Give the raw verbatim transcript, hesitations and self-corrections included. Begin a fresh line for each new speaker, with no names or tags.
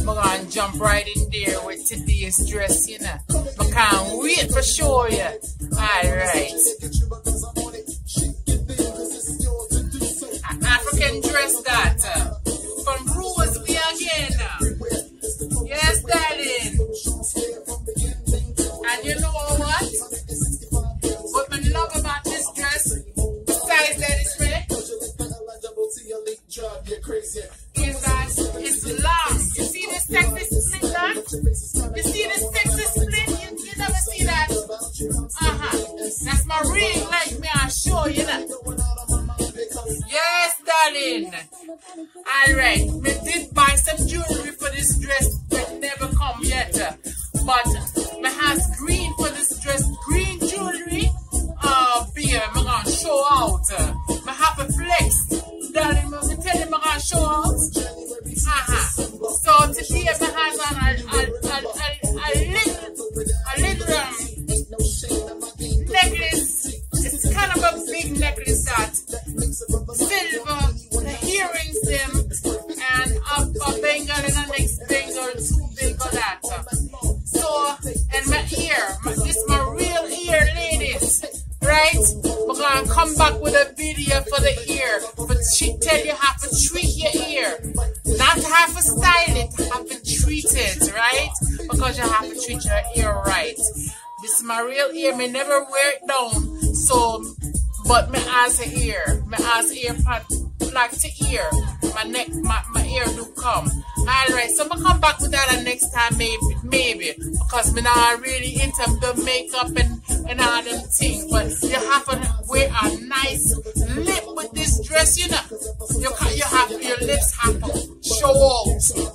gonna jump right in there with today's dress, you know. I can't wait for sure, yeah. Alright. An African dress that uh, from Rosewe again. Uh. Yes, darling. And you know what? What I love about this dress, besides that it's red, is that it's long. You see the sexy split that? You see the sexy split? You, you never see that? Uh-huh. That's my ring, like me, I'll show you that. Yes, darling. Alright, me did buy some jewelry for this dress, but never come yet. But me has green for this dress, green jewelry. Oh, baby, I'm gonna show out. Me have a flex. Darling, me tell you I'm gonna show out. Uh-huh. So today me has on a, a, a, a, a little, a little um, necklace. It's kind of a big necklace that silver, the earrings them, and a, a bangle and a next bangle, two bangle that. So, and my ear, my, this my real ear, ladies, right? We're gonna come back with a video for the ear, but she tell you how to treat your ear, not how to style it, how to treat it, right? Because you have to treat your ear right. This is my real ear, me never wear it down, so, but me as a ear, me as ear part, like to ear, my neck, my, my ear do come. Alright, so I'm gonna come back with that next time, maybe, maybe, because me not really into the makeup and, and all them things, but you have to wear a nice lip with this dress, you know, you, you have, your lips have to show out.